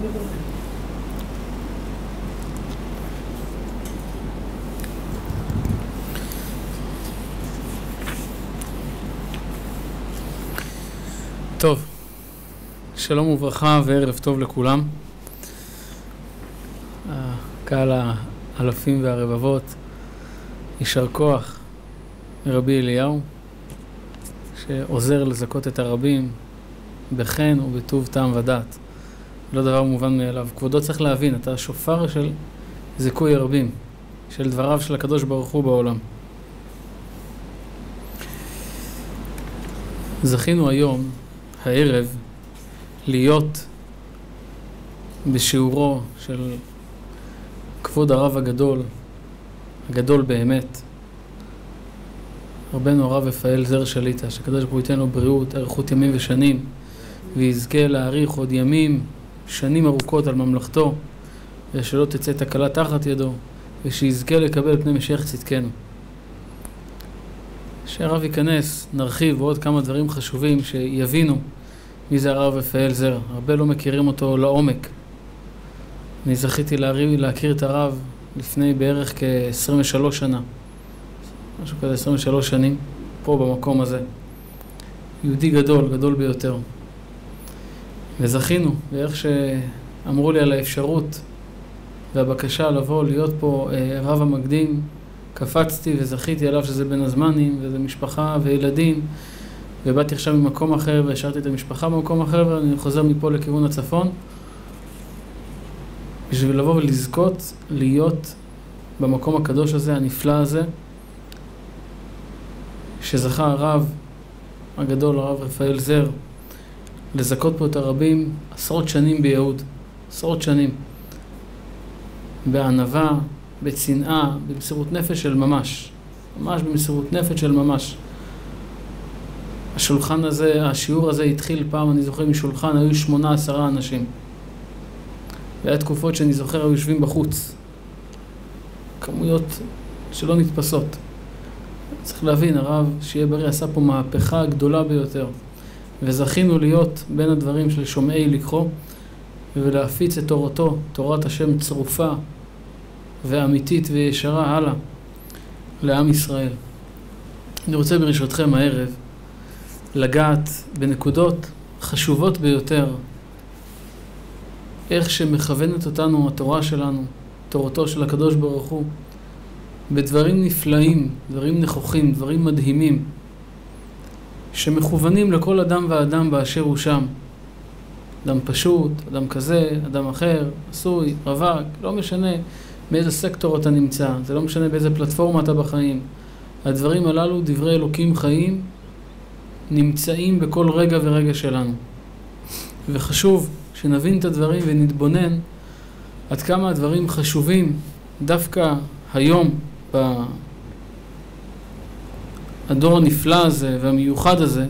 טוב, שלום וברכה וערב טוב לכולם. הקהל האלפים והרבבות, יישר כוח מרבי אליהו שעוזר לזכות את הרבים בחן ובטוב טעם ודעת. לא דבר מובן מאליו. כבודו צריך להבין, אתה שופר של זיכוי הרבים, של דבריו של הקדוש ברוך הוא בעולם. זכינו היום, הערב, להיות בשיעורו של כבוד הרב הגדול, הגדול באמת, רבנו הרב רפאל זר שליט"א, שקדוש ברוך הוא ייתן לו בריאות, אריכות ימים ושנים, ויזכה להאריך עוד ימים, שנים ארוכות על ממלכתו, ושלא תצא תקלה תחת ידו, ושיזכה לקבל פני משיח צדקנו. שהרב ייכנס, נרחיב בעוד כמה דברים חשובים שיבינו מי זה הרב רפאל זר. הרבה לא מכירים אותו לעומק. אני זכיתי להכיר את הרב לפני בערך כ-23 שנה. משהו כזה, 23 שנים, פה במקום הזה. יהודי גדול, גדול ביותר. וזכינו, ואיך שאמרו לי על האפשרות והבקשה לבוא להיות פה רב המקדים, קפצתי וזכיתי עליו שזה בין הזמנים, וזה משפחה וילדים, ובאתי עכשיו ממקום אחר והשארתי את המשפחה במקום אחר, ואני חוזר מפה לכיוון הצפון, בשביל לבוא ולזכות להיות במקום הקדוש הזה, הנפלא הזה, שזכה הרב הגדול, הרב רפאל זר, לזכות פה את הרבים עשרות שנים ביהוד, עשרות שנים, בענווה, בצנעה, במסירות נפש של ממש. ממש במסירות נפש של ממש. השולחן הזה, השיעור הזה התחיל פעם, אני זוכר משולחן, היו 18 אנשים. והיה תקופות שאני זוכר, היו יושבים בחוץ. כמויות שלא נתפסות. צריך להבין, הרב שיהיה בריא עשה פה מהפכה גדולה ביותר. וזכינו להיות בין הדברים של שומעי לקחו, ולהפיץ את תורתו, תורת השם צרופה, ואמיתית וישרה הלאה לעם ישראל. אני רוצה ברשותכם הערב לגעת בנקודות חשובות ביותר, איך שמכוונת אותנו התורה שלנו, תורתו של הקדוש ברוך הוא, בדברים נפלאים, דברים נכוחים, דברים מדהימים, שמכוונים לכל אדם ואדם באשר הוא שם. אדם פשוט, אדם כזה, אדם אחר, עשוי, רווק, לא משנה באיזה סקטור אתה נמצא, זה לא משנה באיזה פלטפורמה אתה בחיים. הדברים הללו, דברי אלוקים חיים, נמצאים בכל רגע ורגע שלנו. וחשוב שנבין את הדברים ונתבונן עד כמה הדברים חשובים דווקא היום, בדור הנפלא הזה והמיוחד הזה,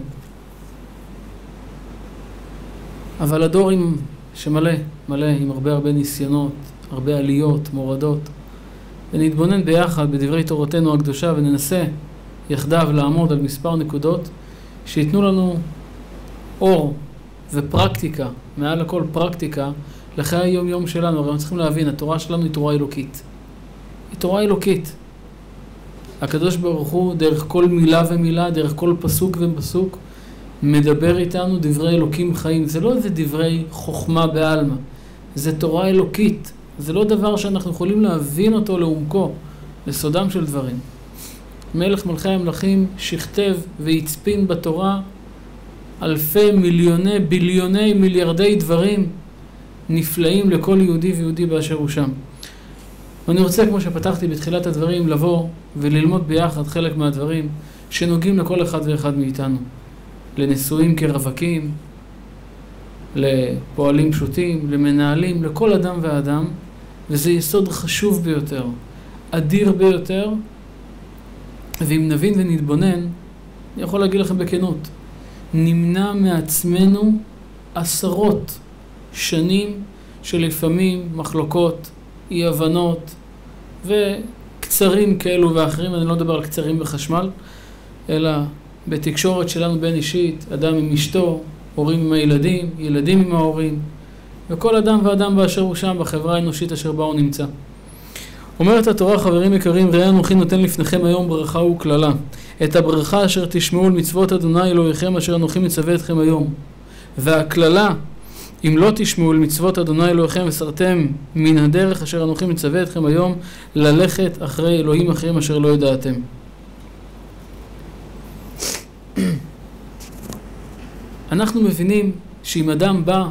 אבל הדור שמלא, מלא עם הרבה ניסיונות, הרבה עליות, מורדות, ונתבונן ביחד בדברי תורתנו הקדושה וננסה יחדיו לעמוד על מספר נקודות שיתנו לנו אור ופרקטיקה, מעל הכל פרקטיקה, לחיי היום יום שלנו. הרי אנחנו צריכים להבין, התורה שלנו היא תורה אלוקית. היא תורה אלוקית. הקדוש ברוך הוא דרך כל מילה ומילה, דרך כל פסוק ופסוק, מדבר איתנו דברי אלוקים חיים. זה לא איזה דברי חוכמה בעלמא, זה תורה אלוקית. זה לא דבר שאנחנו יכולים להבין אותו לעומקו, לסודם של דברים. מלך מלכי המלכים שכתב והצפין בתורה אלפי, מיליוני, ביליוני, מיליארדי דברים נפלאים לכל יהודי ויהודי באשר הוא שם. ואני רוצה, כמו שפתחתי בתחילת הדברים, לבוא וללמוד ביחד חלק מהדברים שנוגעים לכל אחד ואחד מאיתנו. לנשואים כרווקים, לפועלים פשוטים, למנהלים, לכל אדם ואדם, וזה יסוד חשוב ביותר, אדיר ביותר, ואם נבין ונתבונן, אני יכול להגיד לכם בכנות, נמנע מעצמנו עשרות שנים שלפעמים מחלוקות, אי הבנות וקצרים כאלו ואחרים. אני לא מדבר על קצרים בחשמל, אלא בתקשורת שלנו בין אישית, אדם עם אשתו, הורים עם הילדים, ילדים עם ההורים, וכל אדם ואדם באשר הוא שם בחברה האנושית אשר בה הוא נמצא. אומרת התורה, חברים יקרים, ראה אנוכי נותן לפניכם היום ברכה וקללה. את הברכה אשר תשמעו על מצוות אדוני אלוהיכם אשר אנוכי מצווה אתכם היום. והקללה, אם לא תשמעו על מצוות אדוני אלוהיכם וסרתם מן הדרך אשר אנוכי מצווה אתכם היום, ללכת אחרי אלוהים אחרים אשר לא ידעתם. אנחנו מבינים שאם אדם בא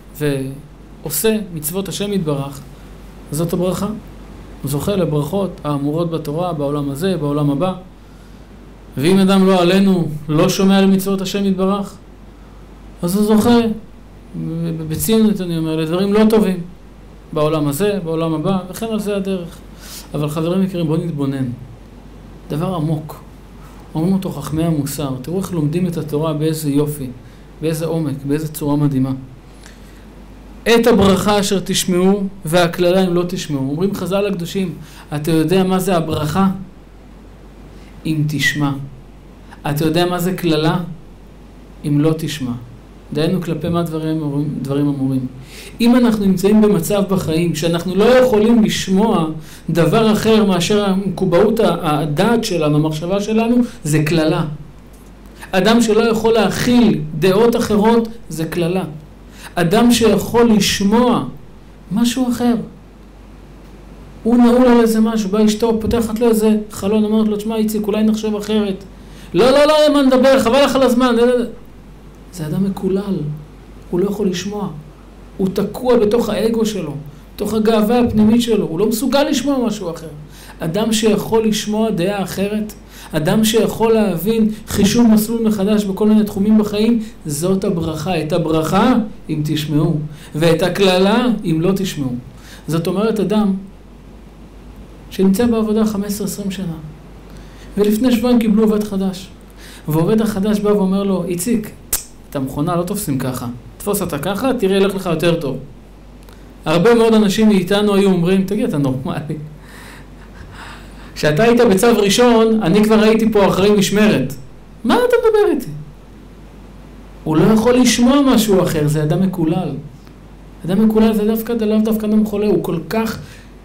ועושה מצוות השם יתברך, זאת הברכה. הוא זוכה לברכות האמורות בתורה, בעולם הזה, בעולם הבא. ואם אדם לא עלינו, לא שומע על מצוות השם יתברך, אז הוא זוכה, בציניות אני אומר, לדברים לא טובים. בעולם הזה, בעולם הבא, וכן על זה הדרך. אבל חברים יקרים, בואו נתבונן. דבר עמוק. אומרים אותו חכמי המוסר. תראו איך לומדים את התורה באיזה יופי, באיזה עומק, באיזה צורה מדהימה. את הברכה אשר תשמעו והקללה אם לא תשמעו. אומרים חז"ל הקדושים, אתה יודע מה זה הברכה? אם תשמע. אתה יודע מה זה קללה? אם לא תשמע. דיינו כלפי מה דברים אמורים. אם אנחנו נמצאים במצב בחיים שאנחנו לא יכולים לשמוע דבר אחר מאשר המקובעות הדעת שלנו, המחשבה שלנו, זה קללה. אדם שלא יכול להכיל דעות אחרות, זה קללה. אדם שיכול לשמוע משהו אחר. הוא נעול על איזה משהו, בא אשתו, פותחת לו איזה חלון, אומרת לו, תשמע איציק, אולי נחשב אחרת. לא, מה נדבר, חבל לך על הזמן. זה אדם מקולל, הוא לא יכול לשמוע. הוא תקוע בתוך האגו שלו, בתוך הגאווה הפנימית שלו, הוא לא מסוגל לשמוע משהו אחר. אדם שיכול לשמוע דעה אחרת, אדם שיכול להבין חישוב מסלול מחדש בכל מיני תחומים בחיים, זאת הברכה. את הברכה אם תשמעו, ואת הקללה אם לא תשמעו. זאת אומרת אדם שנמצא בעבודה 15-20 שנה, ולפני שבועיים קיבלו עובד חדש, ועובד החדש בא ואומר לו, איציק, את המכונה לא תופסים ככה, תפוס אותה ככה, תראה ילך לך יותר טוב. הרבה מאוד אנשים מאיתנו היו אומרים, תגיד, אתה נורמלי. כשאתה היית בצו ראשון, אני כבר הייתי פה אחרי משמרת. מה אתה מדבר איתי? הוא לא יכול לשמוע משהו אחר, זה אדם מקולל. אדם מקולל זה דווקא אדם חולה, הוא כל כך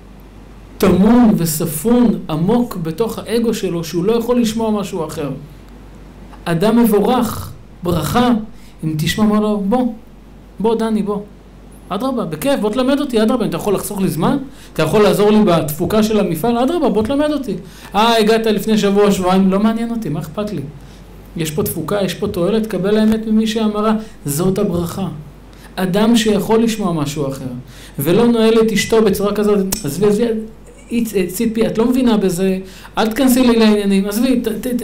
תמון וספון עמוק בתוך האגו שלו, שהוא לא יכול לשמוע משהו אחר. אדם מבורך, ברכה, אם תשמע מה לו, בוא דני, בוא. אדרבה, בכיף, בוא תלמד אותי, אדרבה, אתה יכול לחסוך לי זמן? אתה יכול לעזור לי בתפוקה של המפעל? אדרבה, בוא תלמד אותי. הגעת לפני שבוע, שבועיים, לא מעניין אותי, מה אכפת לי? יש פה תפוקה, יש פה תועלת, קבל האמת ממי שאמרה, זאת הברכה. אדם שיכול לשמוע משהו אחר, ולא נועל את אשתו בצורה כזאת, עזבי, ציפי, את לא מבינה בזה, אל תכנסי לי לעניינים, עזבי,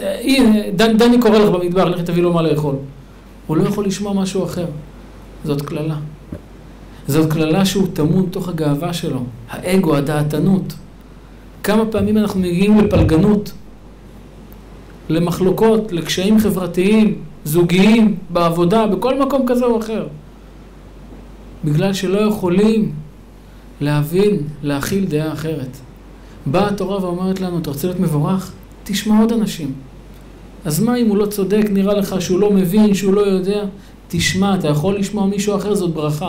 דני קורא לך במדבר, לכי תביא לו מה לאכול. הוא לא יכול לשמוע משהו אחר. זאת כללה. זאת כללה שהוא תמון תוך הגאווה שלו, האגו, הדעתנות. כמה פעמים אנחנו מגיעים לפלגנות, למחלוקות, לקשיים חברתיים, זוגיים, בעבודה, בכל מקום כזה או אחר. בגלל שלא יכולים להבין, להכיל דעה אחרת. באה התורה ואומרת לנו, אתה רוצה להיות מבורך? תשמע עוד אנשים. אז מה אם הוא לא צודק, נראה לך שהוא לא מבין, שהוא לא יודע? תשמע, אתה יכול לשמוע מישהו אחר, זאת ברכה.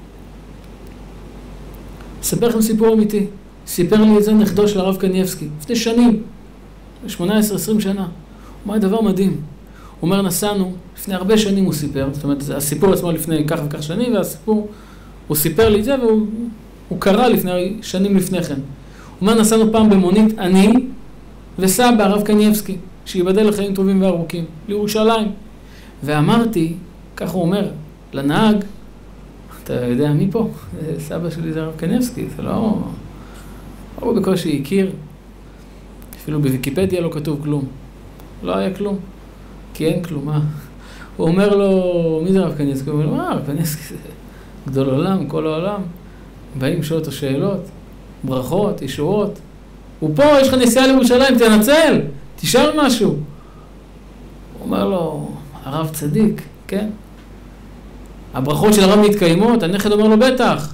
אספר לכם סיפור אמיתי. סיפר לי את זה נכדו של הרב קניבסקי, לפני שנים, 18-20 שנה. הוא אומר דבר מדהים. הוא אומר, נסענו, לפני הרבה שנים הוא סיפר, זאת אומרת, הסיפור עצמו לפני כך וכך שנים, והסיפור, הוא סיפר לי את זה, והוא קרא שנים לפני כן. הוא אומר, נסענו פעם במונית, אני וסבא, הרב קניבסקי, שיבדל לחיים טובים וארוכים, לירושלים. ואמרתי, כך הוא אומר, לנהג, אתה יודע מי פה? סבא שלי זה הרב קניבסקי, זה לא... הוא בקושי הכיר, אפילו בוויקיפדיה לא כתוב כלום. לא היה כלום, כי אין כלום, מה? הוא אומר לו, מי זה הרב קניבסקי? הוא אומר לו, הרב קניבסקי זה גדול עולם, כל העולם. באים לשאול אותו שאלות, ברכות, ישועות. הוא פה, יש לך נסיעה לירושלים, תנצל, תשאל משהו. הוא אומר לו, הרב צדיק, כן? הברכות של הרב מתקיימות, הנכד אומר לו, בטח.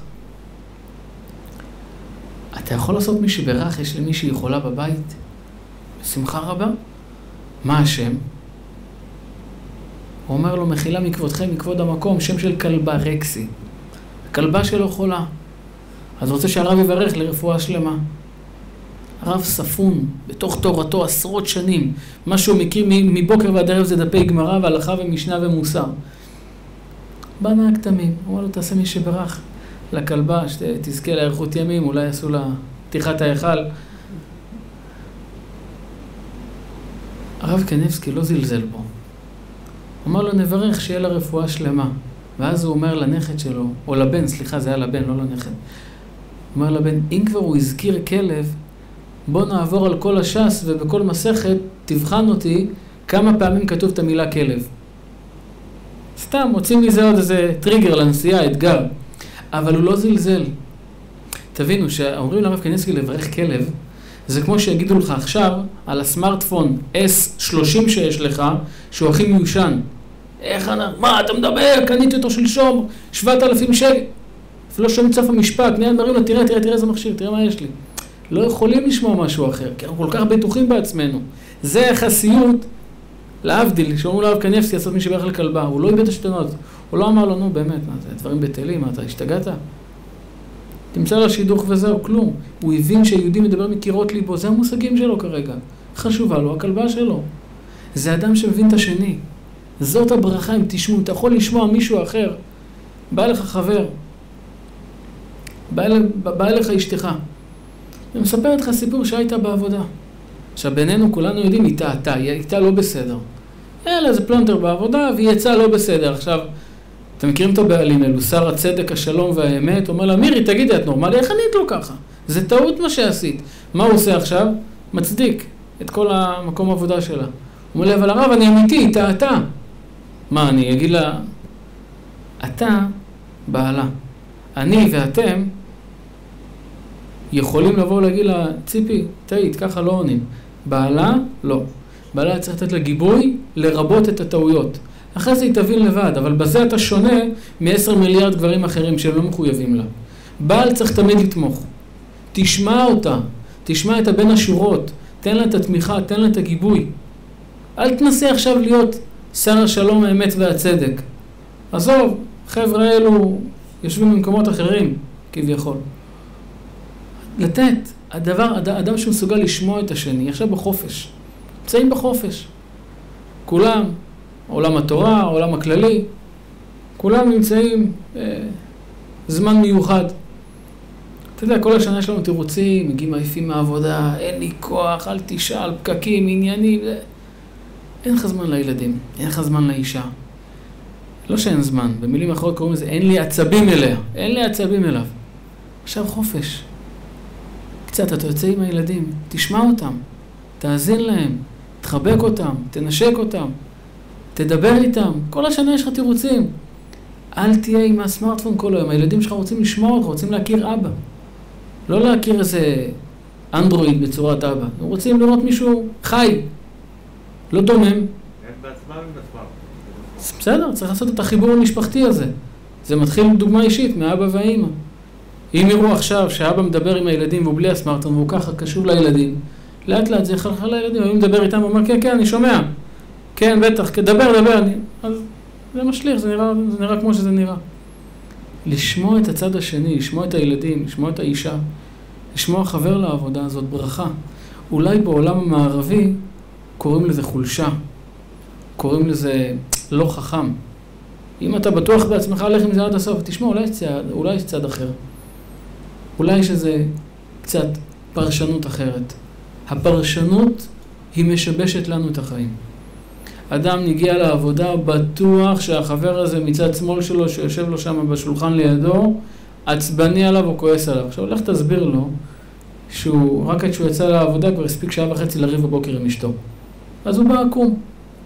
אתה יכול לעשות מי שברך, יש לי מי שיכולה בבית? בשמחה רבה. מה השם? הוא אומר לו, מחילה מכבודכם, מכבוד המקום, שם של כלבה רקסי. הכלבה שלו חולה. אז רוצה שהרב יברך לרפואה שלמה. הרב ספון, בתוך תורתו עשרות שנים. מה שהוא מכיר מבוקר ועד ערב זה דפי גמרא והלכה ומשנה ומוסר. בא נהג תמים, הוא אמר לו, תעשה מי שברך לכלבה, שתזכה לאריכות ימים, אולי יעשו לה פתיחת ההיכל. הרב קניבסקי לא זלזל בו. הוא אמר לו, נברך שיהיה לה רפואה שלמה. ואז הוא אומר לנכד שלו, או לבן, סליחה, זה היה לבן, לא לנכד. הוא אומר לבן, אם כבר הוא הזכיר כלב, בוא נעבור על כל הש"ס ובכל מסכת תבחן אותי כמה פעמים כתוב את המילה כלב. סתם, מוצאים לי זה עוד איזה טריגר לנסיעה, אתגר. אבל הוא לא זלזל. תבינו, שאומרים לרב קניבסקי לברך כלב, זה כמו שיגידו לך עכשיו על הסמארטפון S30 שיש לך, שהוא הכי מיושן. איך מה, אתה מדבר? קניתי אותו שלשום, 7,000 שקל. אפילו שומעים סוף המשפט, מיד מראים לו, תראה איזה מכשיר, תראה מה יש לי. לא יכולים לשמוע משהו אחר, כי אנחנו כל כך בטוחים בעצמנו. זה יחסיות, להבדיל, שאומרו לרב קניבסקי לעשות מי שברך לכלבה, הוא לא איבד השתנות. הוא לא אמר לו, נו באמת, מה זה, דברים בטלים, מה אתה השתגעת? תמצא לו שידוך וזהו, כלום. הוא הבין שהיהודי מדבר מקירות ליבו, זה המושגים שלו כרגע. חשובה לו, הכלבה שלו. זה אדם שמבין את השני. זאת הברכה, אם תשמעו, אתה יכול לשמוע מישהו אחר. בא לך חבר. בא אליך אשתך. ומספרת לך סיפור שהייתה בעבודה. עכשיו, בינינו כולנו יודעים, היא טעתה לא בסדר. אלא זה פלונטר בעבודה, והיא יצאה לא בסדר. עכשיו, אתם מכירים אותו בעלים אלו, שר הצדק, השלום והאמת, אומר לה, מירי, תגידי, את נורמלי, איך ענית לו ככה? זה טעות מה שעשית. מה הוא עושה עכשיו? מצדיק את כל המקום העבודה שלה. הוא אומר לה, אבל הרב, אני אמיתי, היא טעתה. מה, אני אגיד לה, אתה בעלה. אני ואתם יכולים לבוא ולהגיד לה, ציפי, טעית, ככה לא עונים. בעלה, לא. בעלה צריך לתת לה גיבוי, לרבות את הטעויות. אחרי זה היא תבין לבד, אבל בזה אתה שונה מ10 מיליארד גברים אחרים שהם לא מחויבים לה. בעל צריך תמיד לתמוך. תשמע אותה, תשמע את הבן השורות, תן לה את התמיכה, תן לה את הגיבוי. אל תנסה עכשיו להיות שר השלום, האמת והצדק. עזוב, חבר'ה אלו יושבים במקומות אחרים, כביכול. לתת, האדם שמסוגל לשמוע את השני, עכשיו בחופש. נמצאים בחופש. כולם, עולם התורה, העולם הכללי, כולם נמצאים זמן מיוחד. אתה יודע, כל השנה יש לנו תירוצים, מגיעים עייפים מהעבודה, אין לי כוח, אל תשאל, פקקים, עניינים. אין לך זמן לילדים, אין לך זמן לאישה. לא שאין זמן, במילים אחרות קוראים לזה, אין לי עצבים אליה, אין לי עצבים אליו. עכשיו חופש. קצת, אתה יוצא עם הילדים, תשמע אותם, תאזין להם, תחבק אותם, תנשק אותם, תדבר איתם. כל השנה יש לך תירוצים. אל תהיה עם הסמארטפון כל היום. הילדים שלך רוצים לשמוע אותך, רוצים להכיר אבא. לא להכיר איזה אנדרואיד בצורת אבא. הם רוצים לראות מישהו חי, לא דומם. הם בעצמם בסמארטפון. בסדר, צריך לעשות את החיבור המשפחתי הזה. זה מתחיל דוגמה אישית מהאבא והאמא. אם יראו עכשיו שהאבא מדבר עם הילדים והוא בלי הסמארטפון והוא ככה קשור לילדים, לאט לאט זה יחלחל לילדים. אם מדבר איתם הוא אומר, כן, כן, אני שומע. כן, בטח, דבר. אז זה משליך, זה נראה כמו שזה נראה. לשמוע את הצד השני, לשמוע את הילדים, לשמוע את האישה, לשמוע חבר לעבודה הזאת, ברכה. אולי בעולם המערבי קוראים לזה חולשה, קוראים לזה לא חכם. אם אתה בטוח בעצמך, הלך עם זה עד הסוף, תשמע, אולי יש צד אחר. אולי יש איזה קצת פרשנות אחרת. הפרשנות היא משבשת לנו את החיים. אדם נגיע לעבודה, בטוח שהחבר הזה מצד שמאל שלו, שיושב לו שם בשולחן לידו, עצבני עליו או כועס עליו. עכשיו, הולך תסביר לו, רק עד שהוא יצא לעבודה, כבר הספיק 1.5 שעה לריב בבוקר עם אשתו. אז הוא בא עקום.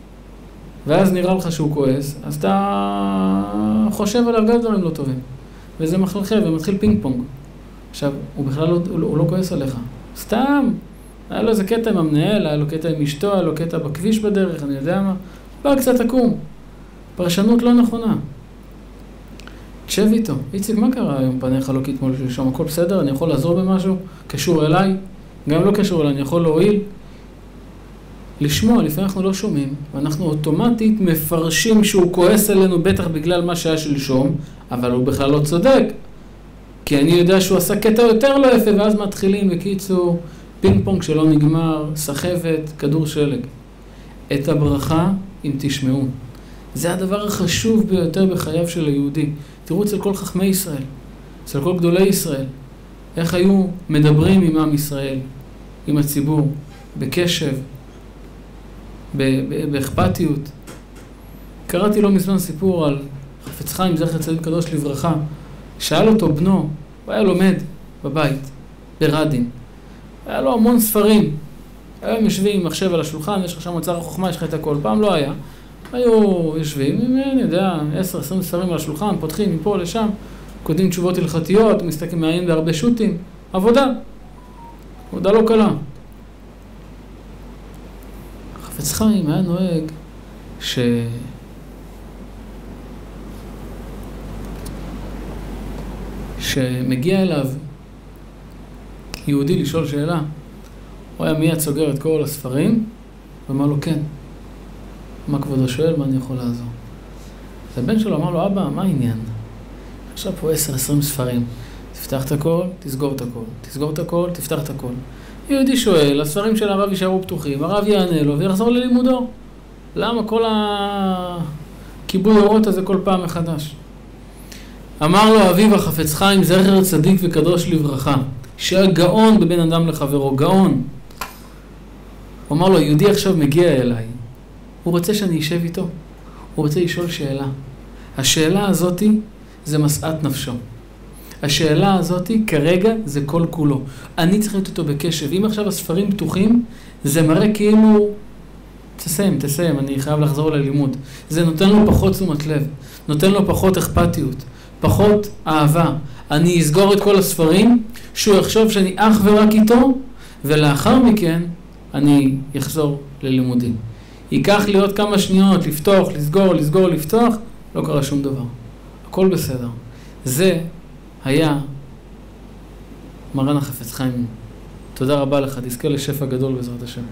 ואז נראה לך שהוא כועס, אז אתה חושב עליו גם דברים לא טובים. וזה מחלחל ומתחיל פינג פונג. עכשיו, הוא בכלל הוא לא כועס עליך. סתם. היה לו איזה קטע עם המנהל, היה לו קטע עם אשתו, היה לו קטע בכביש בדרך, אני יודע מה. בא קצת עקום. פרשנות לא נכונה. תשב איתו. איציק, מה קרה היום פניך לא כתמול שלשום? הכל בסדר? אני יכול לעזור במשהו? קשור אליי? גם לא קשור אליי, אני יכול להועיל? לשמוע, לפעמים אנחנו לא שומעים, ואנחנו אוטומטית מפרשים שהוא כועס עלינו בטח בגלל מה שהיה שלשום, אבל הוא בכלל לא צודק, כי אני יודע שהוא עשה קטע יותר לא יפה, ואז מתחילים בקיצור פינג פונג שלא נגמר, סחבת, כדור שלג. את הברכה אם תשמעו. זה הדבר החשוב ביותר בחייו של היהודי. תראו אצל כל חכמי ישראל, אצל כל גדולי ישראל, איך היו מדברים עם עם ישראל, עם הציבור, בקשב, באכפתיות. קראתי לא מזמן סיפור על חפץ חיים, זכר צדיק קדוש לברכה. שאל אותו בנו, הוא היה לומד בבית, ברדין. היה לו המון ספרים. היום יושבים עם מחשב על השולחן, יש לך שם אוצר החוכמה, יש לך את הכל. פעם לא היה. היו יושבים, אני יודע, 10-20 ספרים על השולחן, פותחים מפה לשם, כותבים תשובות הלכתיות, מסתכלים מעניין בהרבה שוטים. עבודה לא קלה. חפץ חיים היה נוהג שמגיע אליו יהודי לשאול שאלה, הוא היה מיד סוגר את כל הספרים, ואמר לו כן. מה כבודו שואל? מה אני יכול לעזור? אז הבן שלו אמר לו, אבא, מה העניין? עכשיו פה 10-20 ספרים. תפתח את הכל, תסגור את הכל. תסגור את הכל, תפתח את הכל. יהודי שואל, הספרים של הרב יישארו פתוחים, הרב יענה לו ויחזור ללימודו. למה כל הכיבוי אורות הזה כל פעם מחדש? אמר לו אביו החפץ חיים, זכר צדיק וקדוש לברכה, שהיה גאון בבין אדם לחברו, גאון. הוא אמר לו, יהודי עכשיו מגיע אליי, הוא רוצה שאני אשב איתו, הוא רוצה לשאול שאלה. השאלה הזאת זה משאת נפשו. השאלה הזאת כרגע זה כל כולו. אני צריך להיות איתו בקשב. אם עכשיו הספרים פתוחים, זה מראה כאילו, תסיים, אני חייב לחזור ללימוד. זה נותן לו פחות תשומת לב, נותן לו פחות אכפתיות, פחות אהבה. אני אסגור את כל הספרים, שהוא יחשוב שאני אך ורק איתו, ולאחר מכן אני אחזור ללימודים. ייקח לי עוד כמה שניות לפתוח, לסגור, לפתוח, לא קרה שום דבר. הכל בסדר. זה היה מרן החפץ חיים. תודה רבה לך, תזכה לשפע גדול בעזרת השם.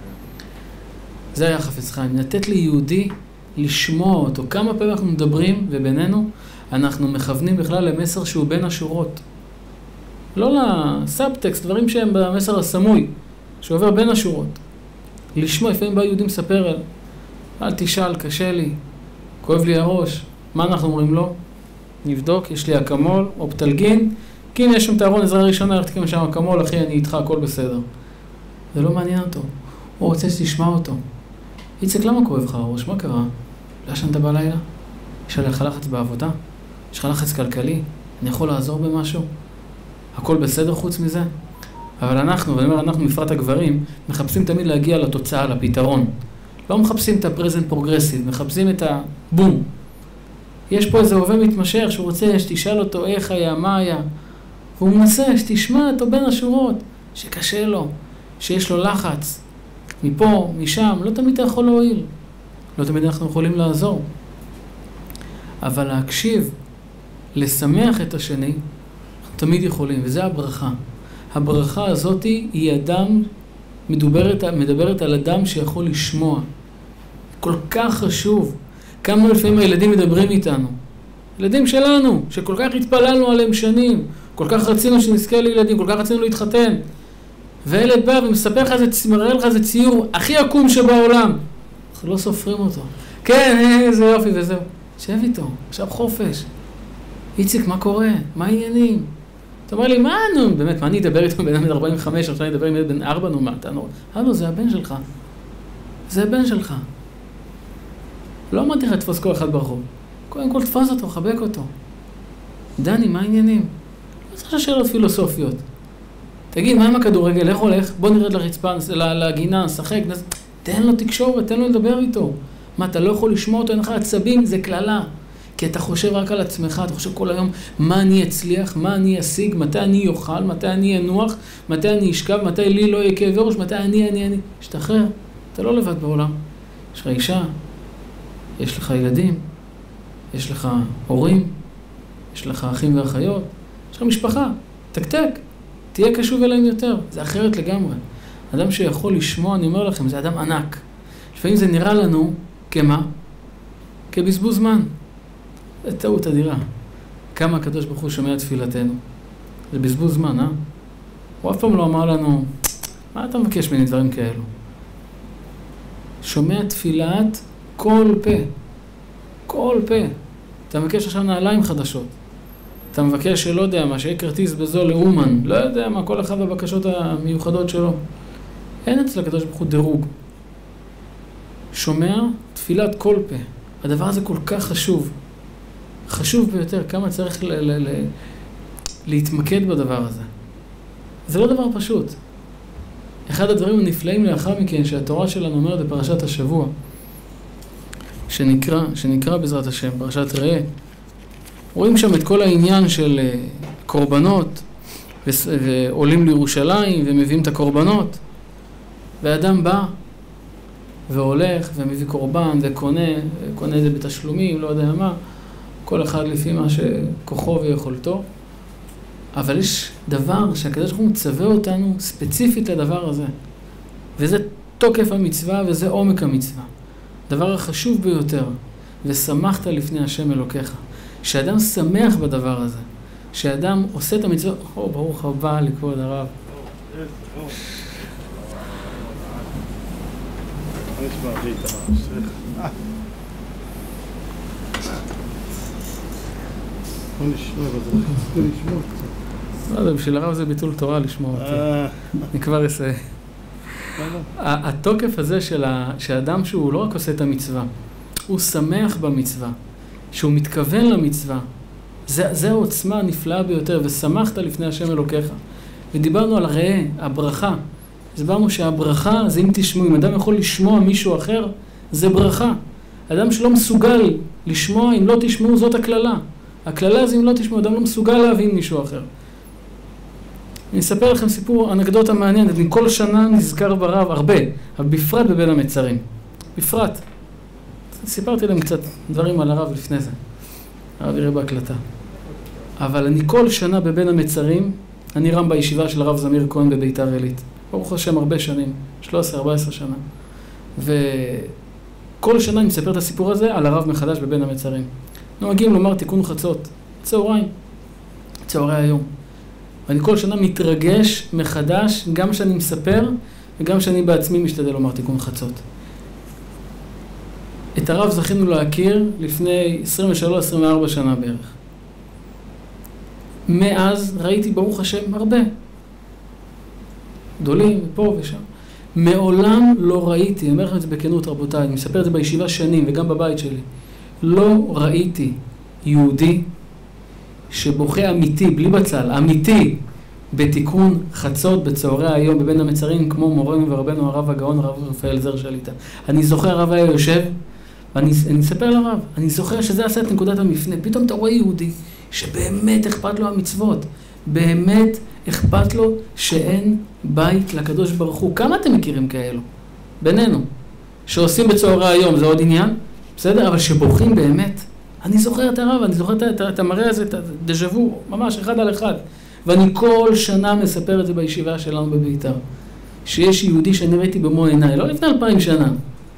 זה היה חפץ חיים. לתת ליהודי לשמוע אותו. כמה פעמים אנחנו מדברים, ובינינו אנחנו מכוונים בכלל למסר שהוא בין השורות. לא לסאבטקסט, דברים שהם במסר הסמוי, שעובר בין השורות. לשמוע, לפעמים בא יהודי מספר אל תשאל, קשה לי, כואב לי הראש. מה אנחנו אומרים לו? נבדוק, יש לי אקמול, אופטלגין, כי הנה יש שם תארון עזרה ראשונה, איך תקים שם אקמול, אחי, אני איתך, הכל בסדר. זה לא מעניין אותו. הוא רוצה שתשמע אותו. איציק, למה כואב לך הראש? מה קרה? לא ישנת בלילה? יש עליך לחץ בעבודה? יש לך לחץ כלכלי? אני יכול לעזור במשהו? הכל בסדר חוץ מזה? אבל אנחנו, ואני אומר, אנחנו מפרט הגברים, מחפשים תמיד להגיע לתוצאה, לפתרון. לא מחפשים את הפרזנט פרוגרסיב, מחפשים את הבום. יש פה איזה הווה מתמשך שהוא רוצה שתשאל אותו איך היה, מה היה. והוא מנסה שתשמע אותו בין השורות, שקשה לו, שיש לו לחץ. מפה, משם, לא תמיד אתה יכול להועיל. לא תמיד אנחנו יכולים לעזור. אבל להקשיב, לשמח את השני, אנחנו תמיד יכולים, וזה הברכה. הברכה הזאת היא אדם, מדברת על אדם שיכול לשמוע. כל כך חשוב. כמה לפעמים הילדים מדברים איתנו. ילדים שלנו, שכל כך התפללנו עליהם שנים, כל כך רצינו שנזכה לילדים, כל כך רצינו להתחתן. והילד בא ומספר לך, מראה לך איזה ציור הכי עקום שבעולם. אנחנו לא סופרים אותו. כן, איזה יופי וזהו. שב איתו, עכשיו חופש. איציק, מה קורה? מה העניינים? אתה אומר לי, מה נו? באמת, מה אני אדבר איתו בן אדם 45, עכשיו אני אדבר עם ילד בן 4, נו, מה אתה נו? הלו, זה הבן שלך. זה הבן שלך. לא אמרתי לך לתפוס כל אחד ברחוב. קודם כל תפוס אותו, חבק אותו. דני, מה העניינים? לא צריך שאלות פילוסופיות. תגיד, מה עם הכדורגל? איך הולך? בוא נרד לרצפה, לגינה, נשחק. תן לו תקשורת, תן לו לדבר איתו. מה, אתה לא יכול לשמוע אותו, אין לך עצבים, זה כללה. כי אתה חושב רק על עצמך, אתה חושב כל היום מה אני אצליח, מה אני אשיג, מתי אני יאכל, מתי אני אנוח, מתי אני אשכב, מתי לי לא יהיה כאב ראש, מתי אני. שתחרר, אתה לא לבד בעולם. יש לך אישה, יש לך ילדים, יש לך הורים, יש לך אחים ואחיות, יש לך משפחה, תקתק, תהיה קשוב אליהם יותר, זה אחרת לגמרי. אדם שיכול לשמוע, אני אומר לכם, זה אדם ענק. לפעמים זה נראה לנו כמה? כבזבוז זמן. זה טעות אדירה. כמה הקדוש ברוך הוא שומע תפילתנו. זה בזבוז זמן, הוא אף פעם לא אמר לנו, מה אתה מבקש ממני דברים כאלו? שומע תפילת כל פה. כל פה. אתה מבקש עכשיו נעליים חדשות. אתה מבקש שלא יודע מה, שיהיה כרטיס בזול לאומן. לא יודע מה, כל אחד בבקשות המיוחדות שלו. אין אצל הקדוש ברוך הוא דירוג. שומע תפילת כל פה. הדבר הזה כל כך חשוב. חשוב ביותר, כמה צריך להתמקד בדבר הזה. זה לא דבר פשוט. אחד הדברים הנפלאים לאחר מכן, שהתורה שלנו אומרת בפרשת השבוע, שנקרא בעזרת השם, פרשת ראה, רואים שם את כל העניין של קורבנות, ועולים לירושלים ומביאים את הקורבנות, והאדם בא והולך ומביא קורבן וקונה את זה בתשלומים, לא יודע מה, כל אחד לפי מה שכוחו ויכולתו. אבל יש דבר שהקדוש ברוך הוא מצווה אותנו ספציפית לדבר הזה. וזה תוקף המצווה וזה עומק המצווה. דבר החשוב ביותר, ושמחת לפני השם אלוקיך. שאדם שמח בדבר הזה. שאדם עושה את המצווה, ברוך הבא לכבוד הרב. לא יודע, בשביל הרב זה ביטול תורה לשמוע אותי. אני כבר אסיים. התוקף הזה שהאדם שהוא לא רק עושה את המצווה, הוא שמח במצווה, שהוא מתכוון למצווה, זה העוצמה הנפלאה ביותר, ושמחת לפני השם אלוקיך. ודיברנו על ראה, הברכה. הסברנו שהברכה זה אם תשמעו, אם אדם יכול לשמוע מישהו אחר, זה ברכה. אדם שלא מסוגל לשמוע, אם לא תשמעו, זאת הכללה. הכללה זה אם לא תשמעו, אדם לא מסוגל להבין מישהו אחר. אני אספר לכם סיפור, אנקדוטה מעניינת. אני כל שנה נזכר ברב הרבה, אבל בפרט בבין המצרים. בפרט. סיפרתי להם קצת דברים על הרב לפני זה. הרב יראה בהקלטה. אבל אני כל שנה בבין המצרים, אני רם בישיבה של הרב זמיר כהן בביתר עילית. ברוך השם הרבה שנים, 13-14 שנה. וכל שנה אני מספר את הסיפור הזה על הרב מחדש בבין המצרים. אנחנו מגיעים לומר תיקון חצות, צהרי היום. ואני כל שנה מתרגש מחדש, גם שאני מספר, וגם שאני בעצמי משתדל לומר תיקון חצות. את הרב זכינו להכיר לפני 23-24 שנה בערך. מאז ראיתי ברוך השם הרבה. גדולים, פה ושם. מעולם לא ראיתי, אני אומר לכם את זה בכנות רבותיי, אני מספר את זה בישיבה שנים וגם בבית שלי. לא ראיתי יהודי שבוכה אמיתי, בלי בצל, אמיתי, בתיקון חצות בצהרי היום בבין המצרים, כמו מורנו ורבנו הרב הגאון, הרב רפאל זר שליטה. אני זוכר הרב היה יושב, ואני אספר לרב, אני זוכר שזה עשה את נקודת המפנה. פתאום אתה רואה יהודי שבאמת אכפת לו המצוות, באמת אכפת לו שאין בית לקדוש ברוך הוא. כמה אתם מכירים כאלו? בינינו. שעושים בצהרי היום, זה עוד עניין, בסדר? אבל שבוכים באמת. אני זוכר את הרב, אני זוכר את המראה הזה, את הדז'וו, ממש אחד על אחד. ואני כל שנה מספר את זה בישיבה שלנו בביתר. שיש יהודי שאני ראיתי במו עיניי, לא לפני 2000 שנה.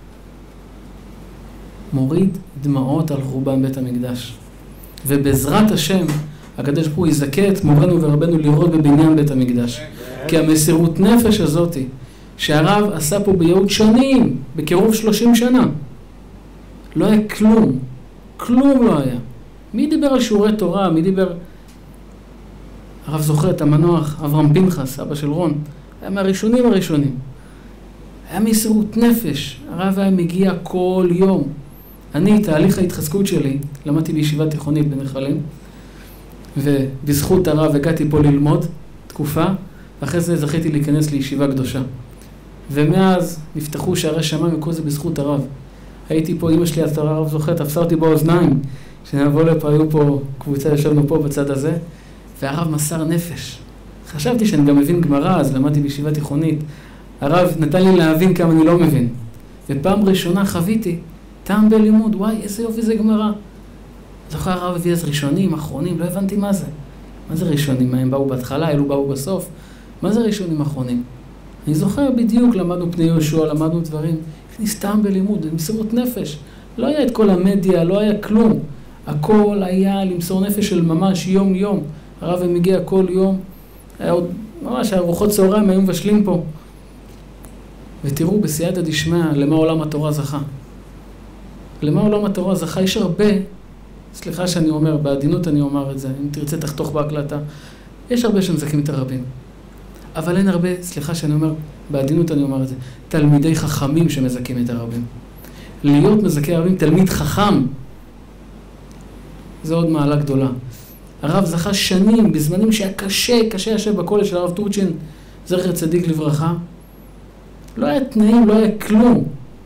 מוריד דמעות על חורבן בית המקדש. ובעזרת השם, הקדוש ברוך הוא יזכה את מורנו ורבנו לראות בבניין בית המקדש. כי המסירות נפש הזאת, שהרב עשה פה בייעוד שנים, בקירוב 30 שנה, לא היה כלום. כלום לא היה. מי דיבר על שיעורי תורה? מי דיבר? הרב זוכר את המנוח, אברהם פנחס, אבא של רון. היה מהראשונים. היה מסירות נפש. הרב היה מגיע כל יום. אני, תהליך ההתחזקות שלי, למדתי בישיבה תיכונית בנחלים, ובזכות הרב הגעתי פה ללמוד תקופה, ואחרי זה זכיתי להיכנס לישיבה קדושה. ומאז נפתחו שערי שמיים וכל זה בזכות הרב. הייתי פה, אמא שלי, הרב זוכר, תפסה אותי באוזניים. כשנבוא לפה, היו פה קבוצה, ישבנו פה בצד הזה, והרב מסר נפש. חשבתי שאני גם מבין גמרא, אז למדתי בישיבה תיכונית. הרב נתן לי להבין כמה אני לא מבין. ופעם ראשונה חוויתי טעם בלימוד, וואי, איזה יופי זה גמרא. זוכר הרב הביא אז ראשונים, אחרונים, לא הבנתי מה זה. מה זה ראשונים? הם באו בהתחלה, אלו באו בסוף. מה זה ראשונים אחרונים? אני זוכר בדיוק, למדנו פני יהושע, למדנו דברים. הכניס טעם בלימוד, מסירות נפש. לא היה את כל המדיה, לא היה כלום. הכל היה למסור נפש של ממש יום יום. הרב מגיע כל יום, היה עוד ממש ארוחות צהריים היו מבשלים פה. ותראו בסייעתא דשמיא למה עולם התורה זכה. למה עולם התורה זכה? יש הרבה, סליחה שאני אומר, בעדינות אני אומר את זה, אם תרצה תחתוך בהקלטה, יש הרבה שמזכים את הרבים. אבל אין הרבה, סליחה שאני אומר, בעדינות אני אומר את זה, תלמידי חכמים שמזכים את הרבים. להיות מזכי הרבים, תלמיד חכם, זה עוד מעלה גדולה. הרב זכה שנים, בזמנים שהיה קשה ישב בכולל של הרב טורצ'ין, זכר צדיק לברכה. לא היה תנאים, לא היה כלום.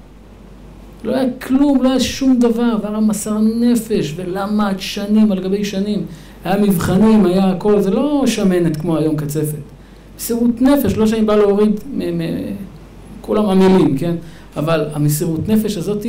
לא היה שום דבר, והרב מסר נפש, ולמד שנים על גבי שנים. היה מבחנים, היה הכל, זה לא שמנת כמו היום קצפת. מסירות נפש, לא שאני בא להוריד, כולם עמלים, כן? אבל המסירות נפש הזאת,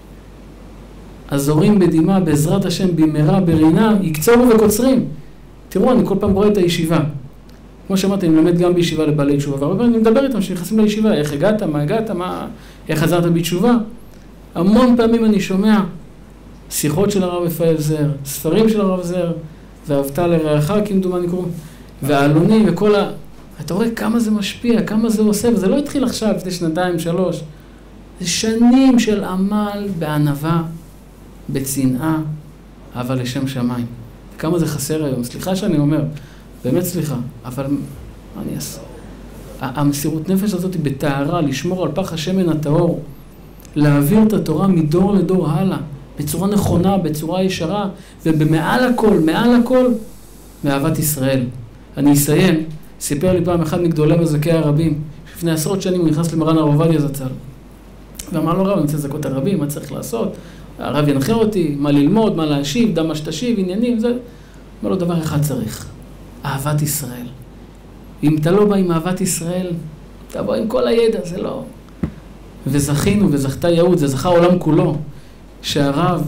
הזורים בדמעה, בעזרת השם, במהרה, ברינה, יקצורו וקוצרים. תראו, אני כל פעם רואה את הישיבה. כמו שאמרתי, אני מלמד גם בישיבה לבעלי תשובה, והרבה אני מדבר איתם שנכנסים לישיבה, איך הגעת, מה הגעת, איך חזרת בתשובה. המון פעמים אני שומע שיחות של הרב רפאל זר, ספרים של הרב זר, ואהבת לרעך, כמדומני קוראים, והעלונים וכל אתה רואה כמה זה משפיע, כמה זה עושה, וזה לא התחיל עכשיו, לפני 2, 3. זה שנים של עמל בענווה, בצנעה, אבל לשם שמיים. כמה זה חסר היום. סליחה שאני אומר, באמת סליחה, אבל מה אני אעשה? המסירות נפש הזאת היא בטהרה, לשמור על פח השמן הטהור, להעביר את התורה מדור לדור הלאה, בצורה נכונה, בצורה ישרה, ובמעל הכל, מאהבת ישראל. אני אסיים, סיפר לי פעם אחד מגדולי מזכי הרבים, לפני עשרות שנים הוא נכנס למרן הרב עובדיה זצ"ל. ואמר לו רב, אני רוצה לזכות הרבים, מה צריך לעשות? הרב ינחה אותי, מה ללמוד, מה להשיב, דם מה שתשיב, עניינים, זה. אמר לו, דבר אחד צריך, אהבת ישראל. אם אתה לא בא עם אהבת ישראל, תבוא עם כל הידע, זה לא. וזכינו וזכתה יהוד, זה זכה העולם כולו, שהרב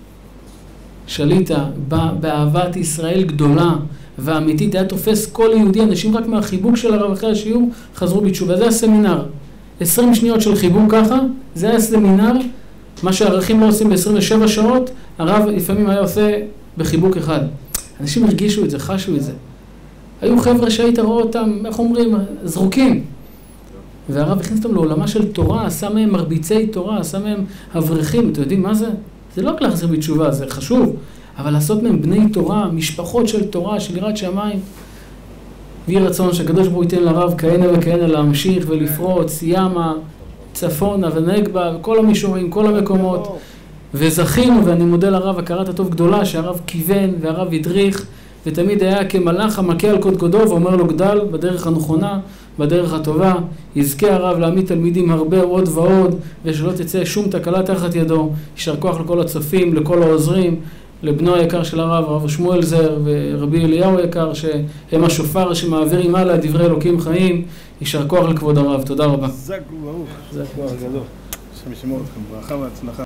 שליטה בא באהבת ישראל גדולה ואמיתית, היה תופס כל יהודי, אנשים רק מהחיבוק של הרב אחרי השיעור חזרו בתשובה. זה הסמינר. 20 שניות של חיבוק ככה, זה היה סמינר, מה שהערכים לא עושים ב-27 שעות, הרב לפעמים היה עושה בחיבוק אחד. אנשים הרגישו את זה, חשו את זה. היו חבר'ה שהיית רואה אותם, איך אומרים, זרוקים. והרב הכניס אותם לעולמה של תורה, עשה מהם מרביצי תורה, עשה מהם אברכים. אתם יודעים מה זה? זה לא רק להחזיר בתשובה, זה חשוב. אבל לעשות מהם בני תורה, משפחות של תורה, של יראת שמיים. ויהי רצון שהקדוש ברוך הוא ייתן לרב כהנה וכהנה להמשיך ולפרוץ, ימה, צפונה ונגבה, וכל המישורים, כל המקומות. וזכינו, ואני מודה לרב הכרת הטוב גדולה, שהרב כיוון והרב הדריך, ותמיד היה כמלאך המכה על קודקודו ואומר לו גדל בדרך הנכונה, בדרך הטובה. יזכה הרב להעמיד תלמידים הרבה עוד ועוד, ושלא תצא שום תקלה תחת ידו. יישר כוח לכל הצופים, לכל העוזרים, לבנו היקר של הרב שמואל זר ורבי אליהו היקר, שהם השופר שמעבירים הלאה דברי אלוקים חיים. יישר כוח לכבוד הרב. תודה רבה. זק וברוך. זק וברוך גדול. השם ישמור אתכם. ברכה והצלחה.